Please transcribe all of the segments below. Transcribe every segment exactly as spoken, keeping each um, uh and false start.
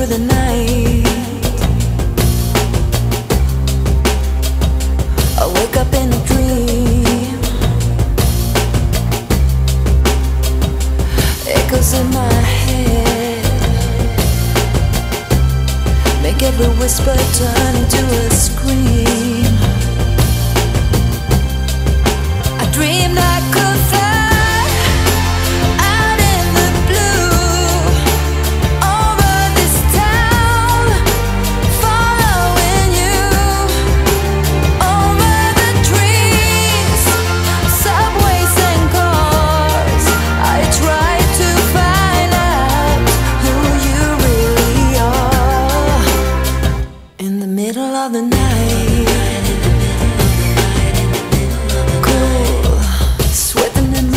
through the night. I wake up in a dream, echoes in my head, make every whisper turn into a scream. I dreamed I could fly out in the blue over this town, following you over the trees, subways and cars. I tried to find out who you really are. In the middle of the night, cool, sweating in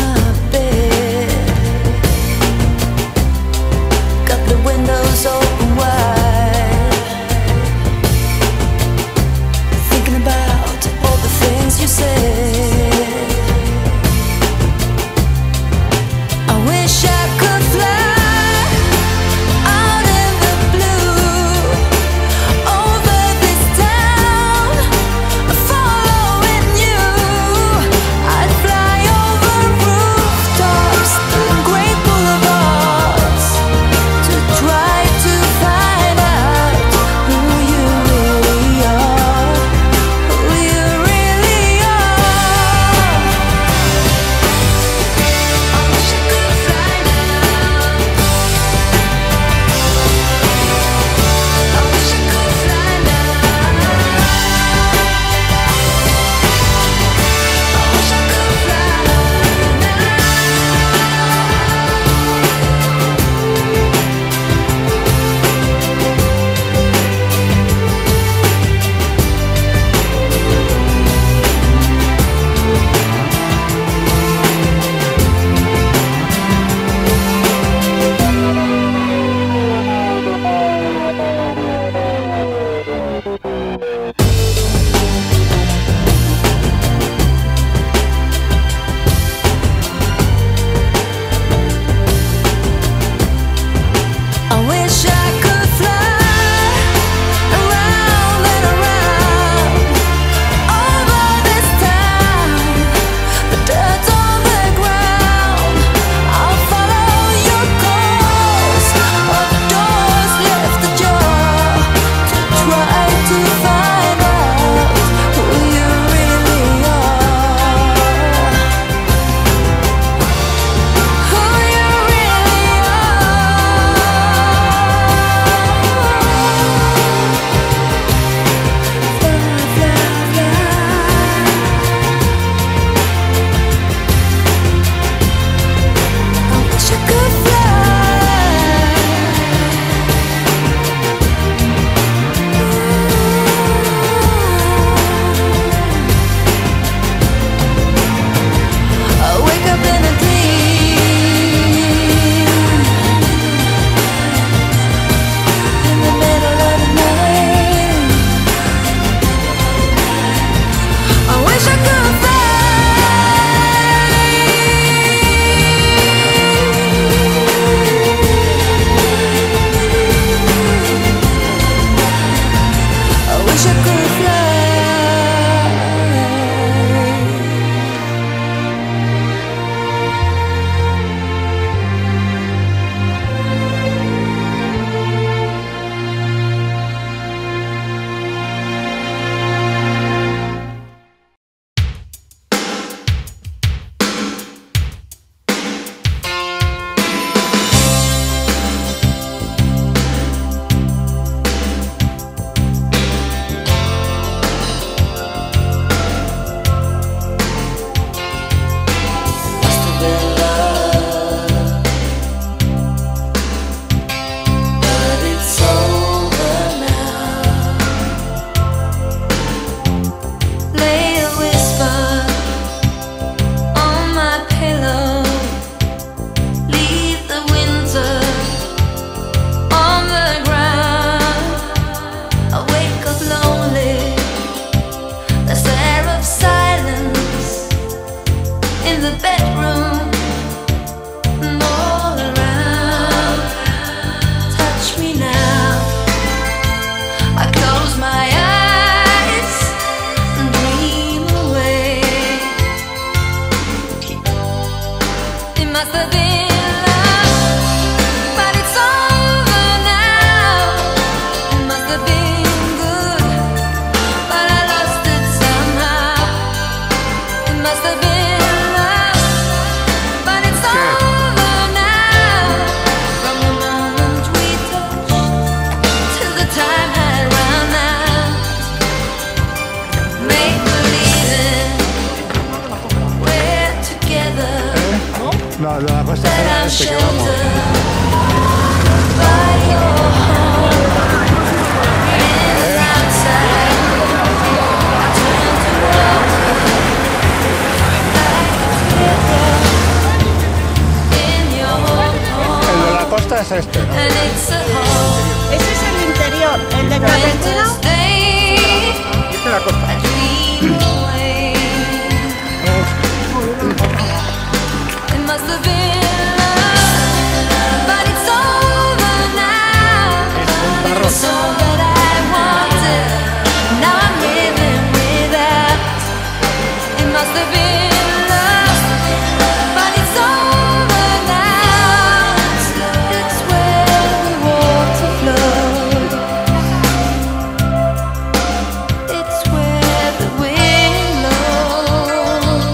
costa es este, ¿no? and it's a home. Ese es el interior, el de Cartagena. Esta es la costa. It must have been love, but it's over now. It's all that I wanted, now I'm living without. It must have been love, but it's over now. It's where the water flows. It's where the wind blows.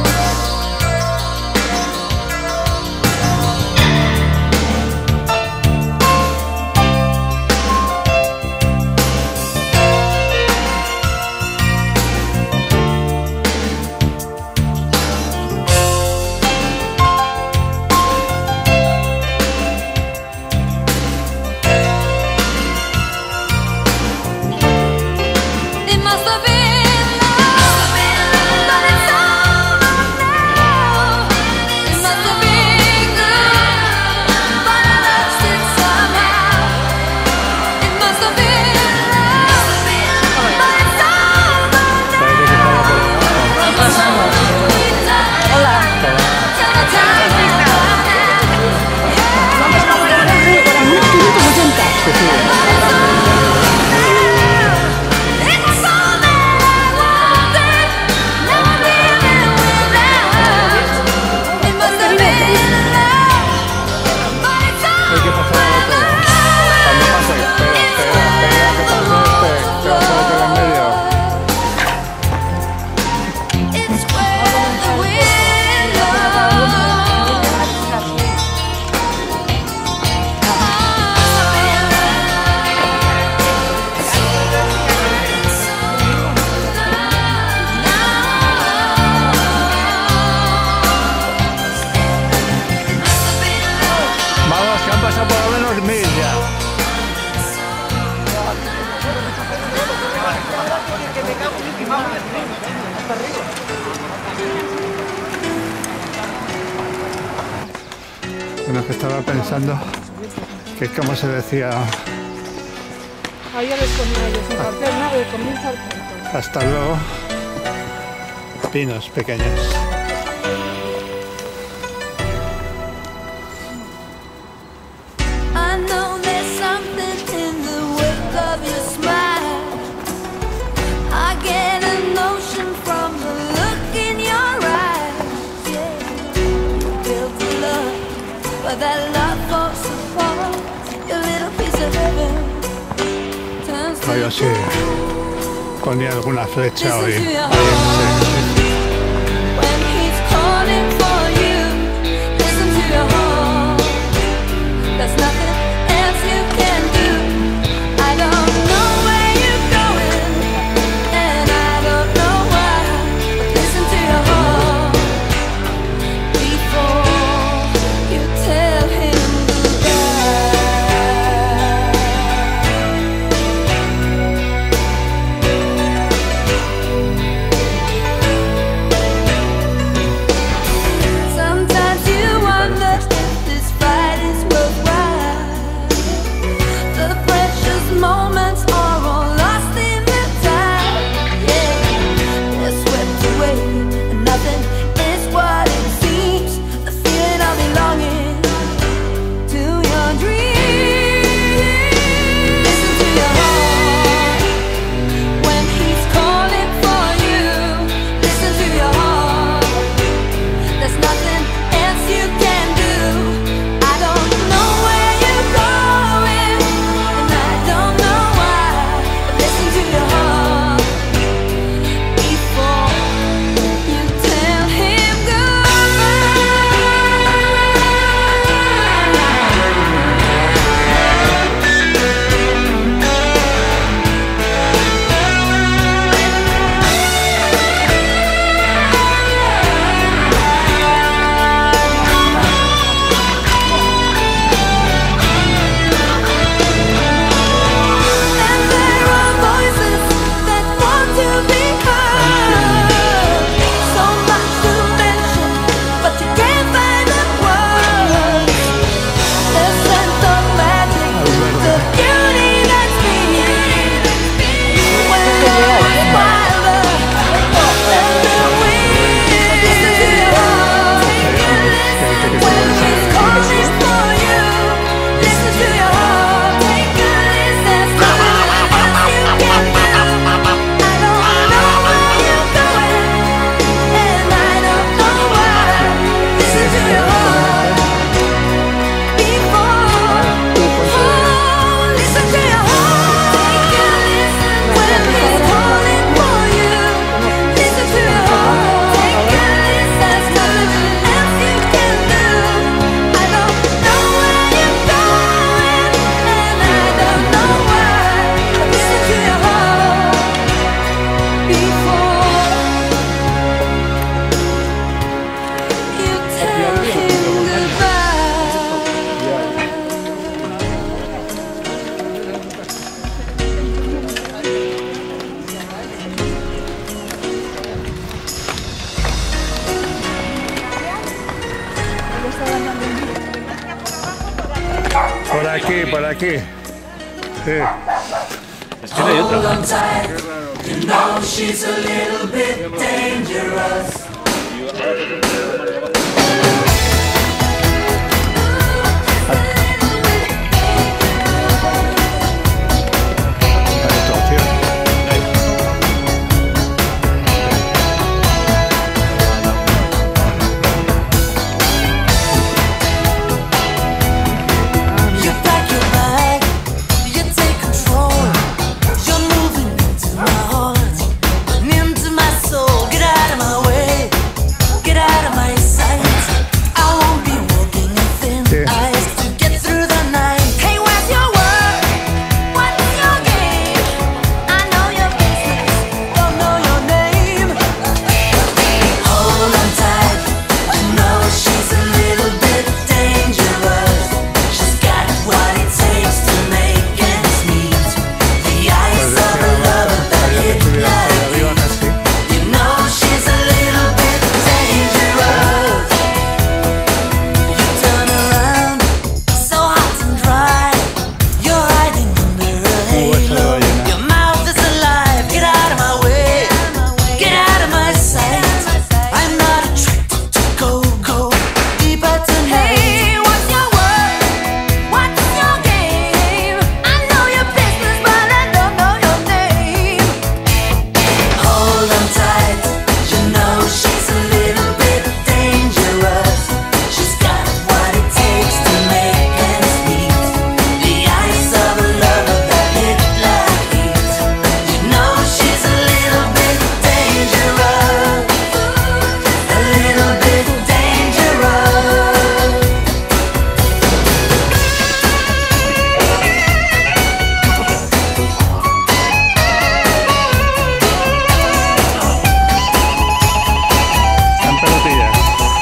It must have been love, but it's over now. It must have been good, but I lost it somehow. It must have been love, but it's over now. Hola. Hay que pasar al otro lado. Cuando pase, espera, espera, espera, que pase este, que va solo queda en medio. It's where the wind Vamos, que han pasado por lo menos mil ya. Bueno, que estaba pensando que como se decía Ahí ya les ponía yo sin cartel, nada, de comienza el punto. hasta luego, pinos pequeños. I know there's something in the wake of your smile. I get a notion from the look in your eyes. Yeah, you built a love, but that love falls apart. Your little piece of heaven turns to Hoy así ponía alguna flecha hoy. Listen to your Ahí, sí. when he's calling for you. Listen to your heart. There's nothing else you can do. I don't know where you're going, and I don't know why. But listen to your heart before you tell him goodbye. Por aquí, por aquí. Sí. Es que no hay otra. You know she's a little bit dangerous. You pack your bag, you take control. You're moving into my heart and into my soul. Get out of my way, get out of my sight. I won't be walking in thin Yeah. ice to get through the night. Hey, what's your word? What's your game? I know your business, don't know your name. Hold on tight. You know she's a little bit dangerous. She's got what it takes to make ends meet. The eyes of a lover that hit like Arriba casi. You know she's a little bit dangerous. You turn around, so hot and dry. You're hiding under a halo. Your mouth is alive. Get out of my way. Get out of my sight. I'm not attracted to go, go deeper tonight. Hey, what's your word? What's your game? I know your business, but I don't know your name. Hold on tight. You know she's a little bit dangerous. She's got what it takes to make ends meet. The eyes of a lover that hit like heat. You know she's a little bit dangerous. A little bit dangerous. En pelotillas.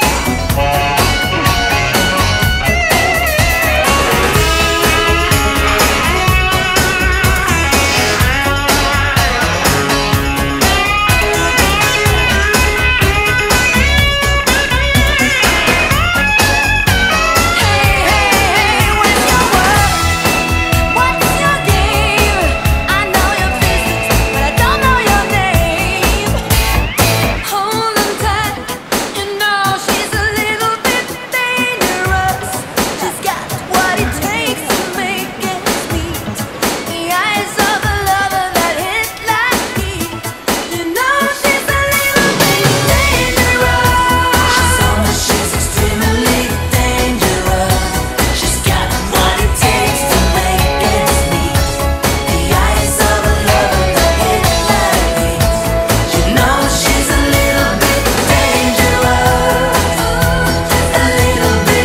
She's on the she's extremely dangerous. She's got what it takes to make ends meet. The eyes of a lover that hit like heat. You know she's a little bit dangerous. A little bit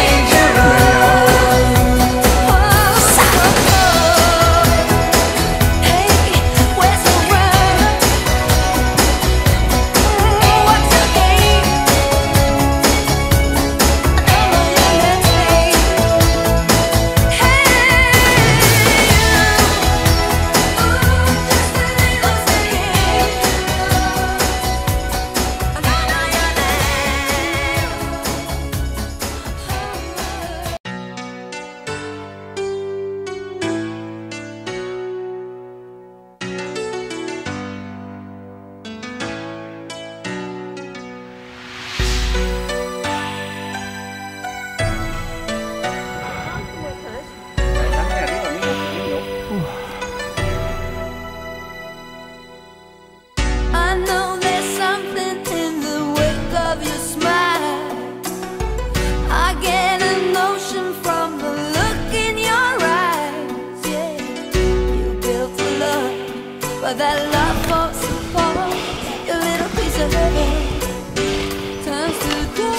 I know there's something in the wake of your smile. I get a notion from the look in your eyes. Yeah, you built a love, but that love falls apart. Your little piece of heaven turns to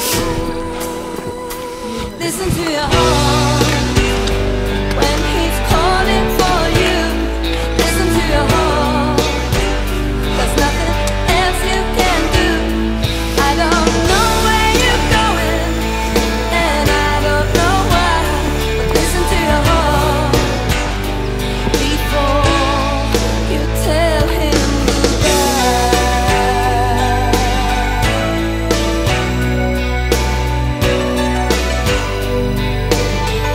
dust. Listen to your heart when he's calling for you. Listen to your heart. There's nothing else you can do. I don't know where you're going, and I don't know why. But listen to your heart before you tell him goodbye.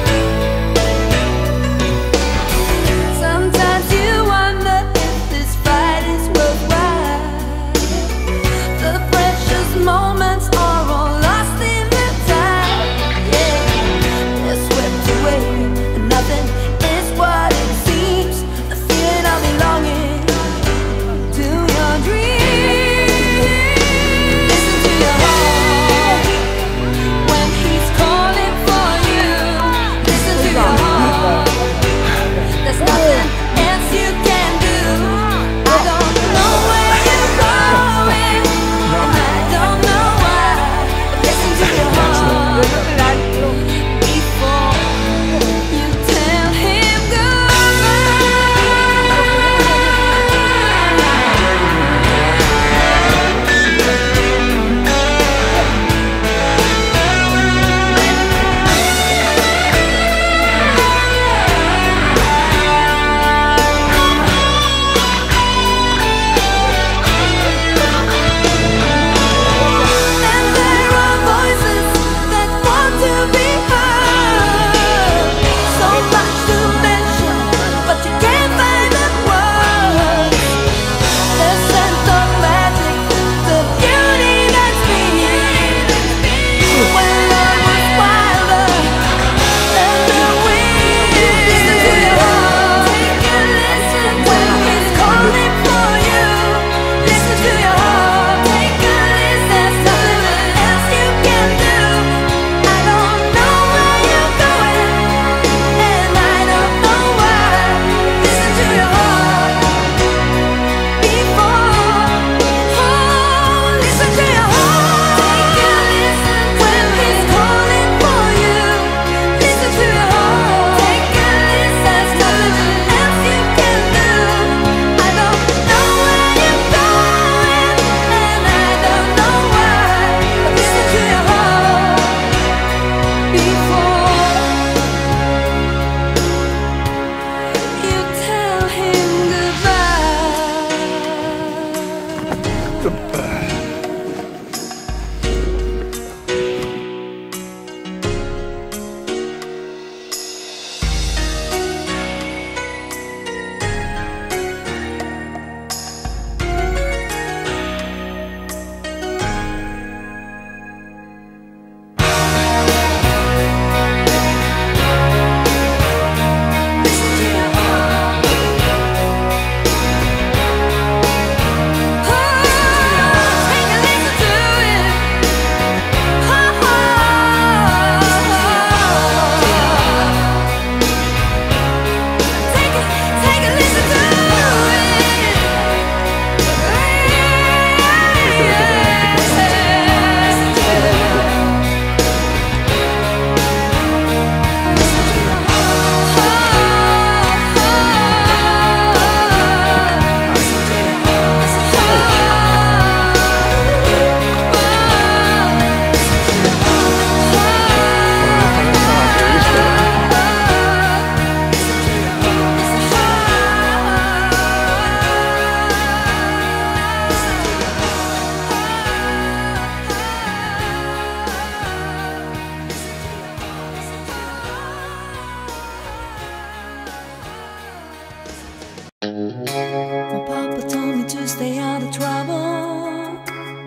My papa told me to stay out of trouble.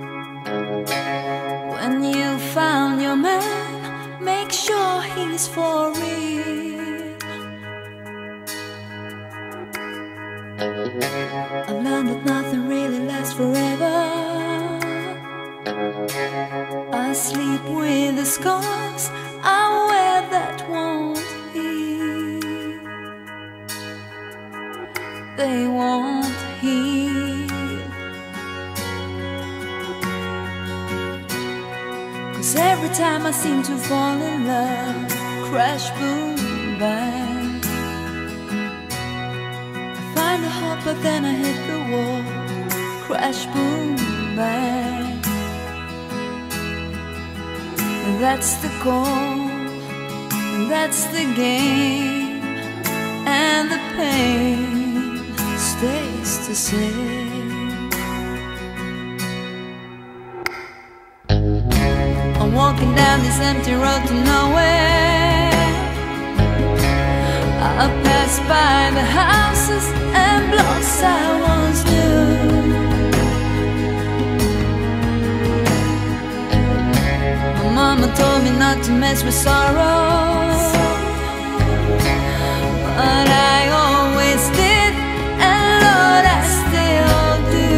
When you found your man, make sure he's for real. I learned that nothing really lasts forever. I sleep with the scars I wear that won't heal. They won't heal. 'Cause every time I seem to fall in love, crash, boom, bang, I find a heart but then I hit the wall, crash, boom, bang. That's the goal, that's the game, and the pain stays the same. I'm walking down this empty road to nowhere. I pass by the houses and blocks I once knew. Mama told me not to mess with sorrow, but I always did, and Lord, I still do.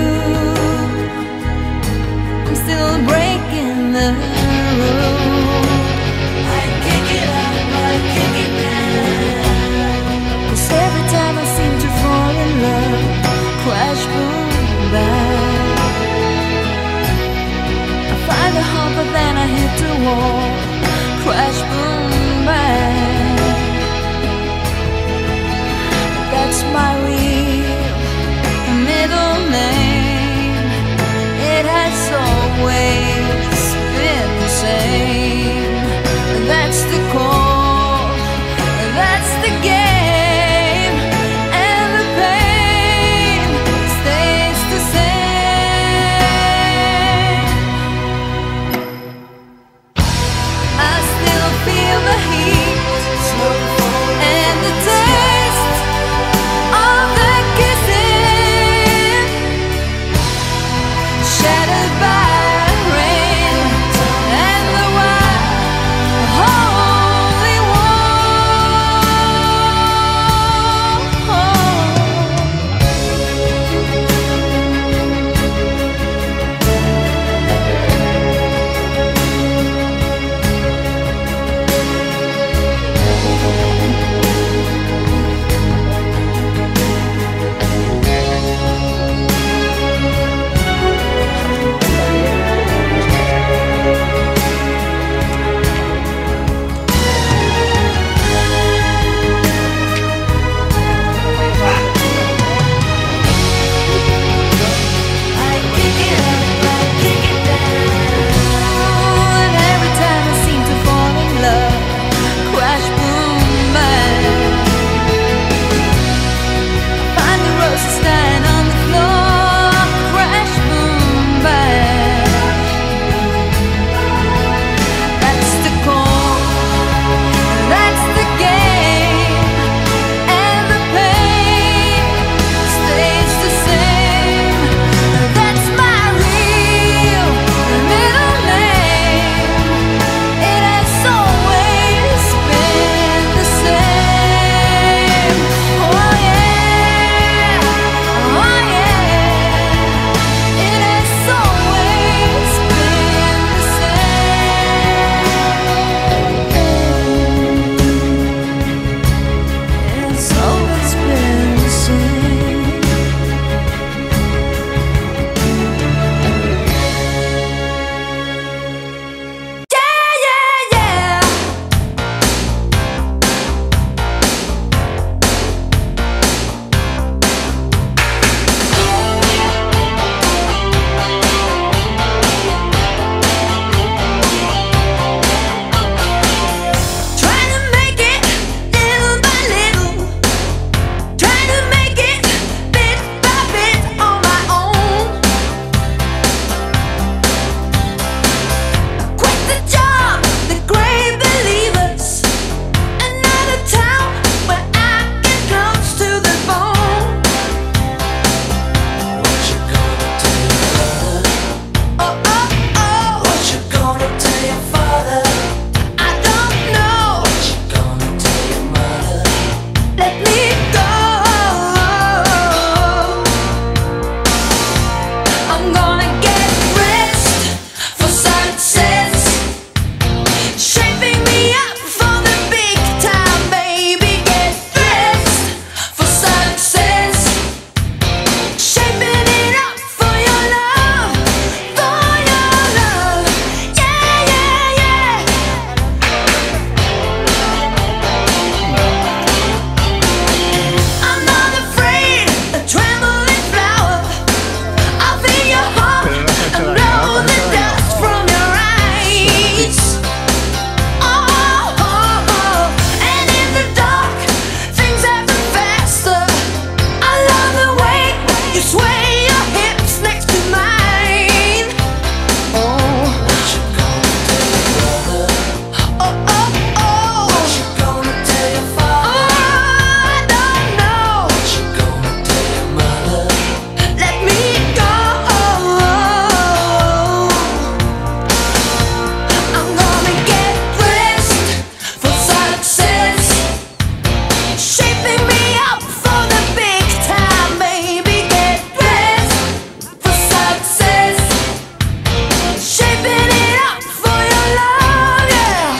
I'm still breaking the rules. I can't get up, I can't get down. 'Cause every time I seem to fall in love, crash, boom, bang, find a heart but then I hit the wall, crash, boom, bang. That's my real middle name. It has always been the same. That's the call, that's the game, and the pain stays the same. I still feel the heat and the taste of the kissing, shattered by rain and the wild holy war. Shaping me up for the big time, baby. Get dressed for success. Shaping it up for your love, yeah.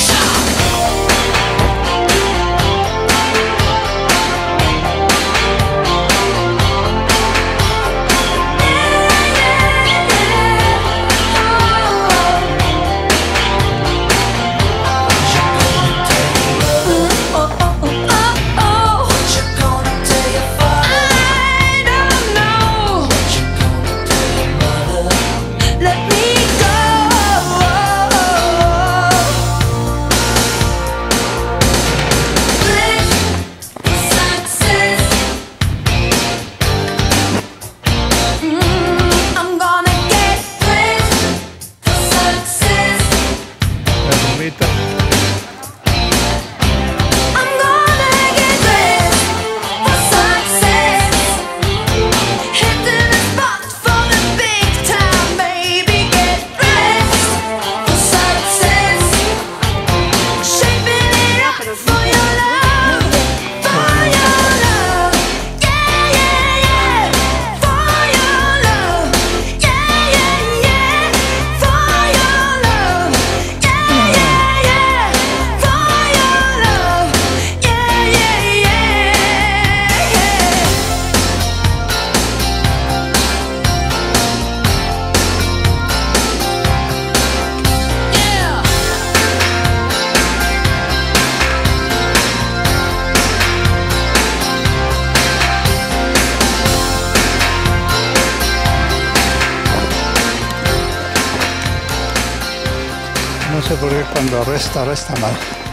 No sé por qué cuando resta, resta mal.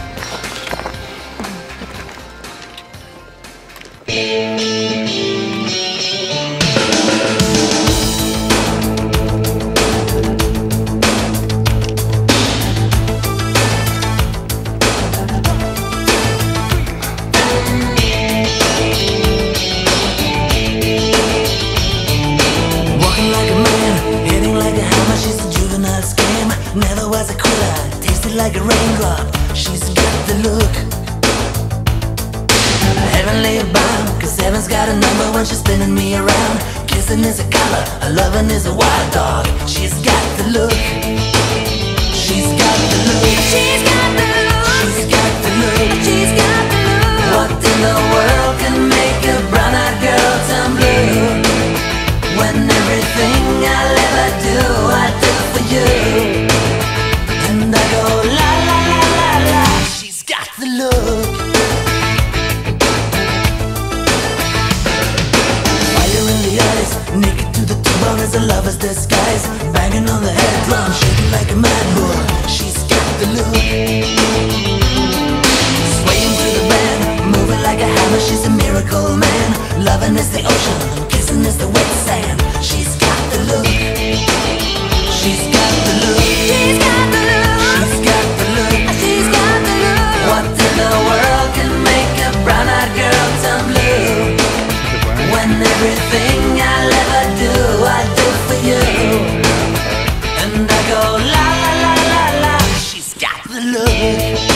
Walking like a man, hitting like a hammer. She's a juvenile scam. Never was a quitter, tasted like a raindrop. She's got the look. Heavenly bound, cause heaven's got a number when she's spinning me around. Kissing is a color, a loving is a wild dog. She's got the look. She's got the look. She's got the look. She's got the look. She's got the look. What in the world can make a brown-eyed girl turn blue? When everything I'll ever do, I do for you. And I go la la la la la. She's got the look. Fire in the eyes, naked to the bone as a lover's disguise. Banging on the head drum, shaking like a mad bull. She's got the look. Swaying through the band, moving like a hammer. She's a miracle man. Loving is the ocean, kissing is the wet sand. She's got the look. She's got the look. She's got the look. She's got the look. She's got the look. What in the world can make a brown-eyed girl turn blue? When everything I'll ever do, I do for you. And I go la la la la la. She's got the look.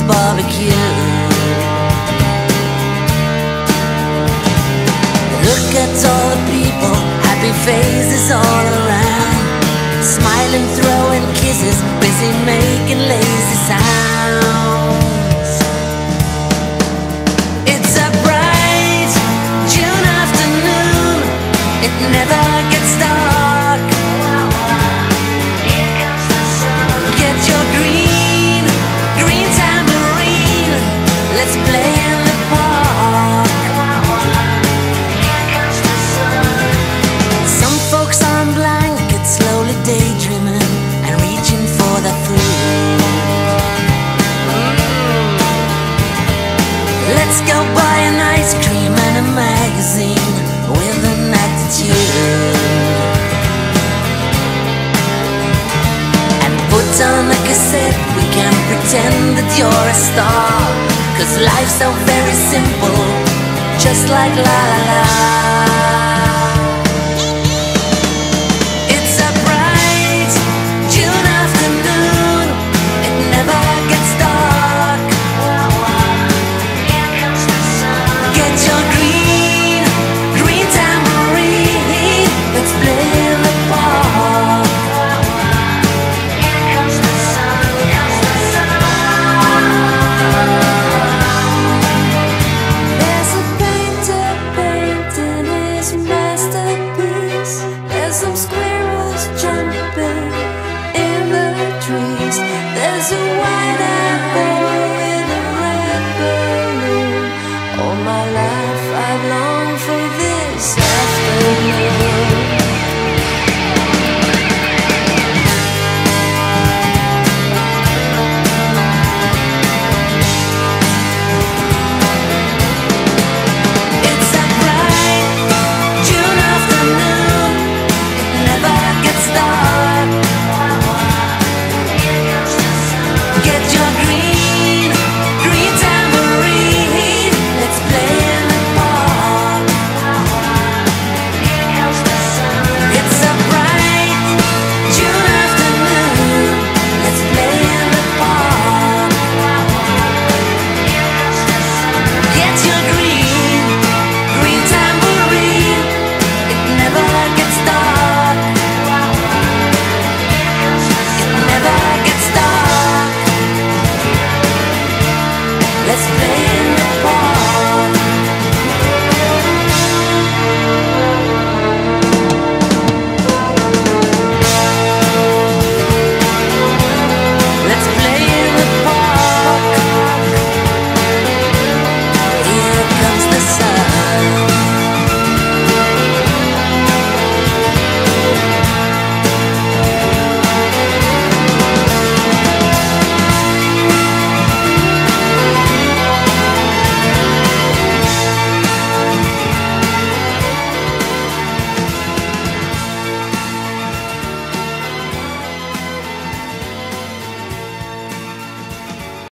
barbecue. Look at all the people, happy faces all around, smiling, throwing kisses, busy making lazy sounds. It's a bright June afternoon, it never gets dark. Here comes the sun. Get your green, green tambourine, let's play in the park. Here comes the sun. Some folks on blankets slowly daydreaming and reaching for the food. Let's go buy an ice cream and a magazine with an attitude, and put on a cassette, we can pretend that you're a star, 'cause life's so very simple, just like la la la. It's a bright June afternoon, it never gets dark. Here comes the sun. Get your green, green tambourine, let's play in the park. Here comes the sun, comes the sun. There's a painter painting his masterpiece. There's some squirrels jumping in the trees. There's a white-eyed bear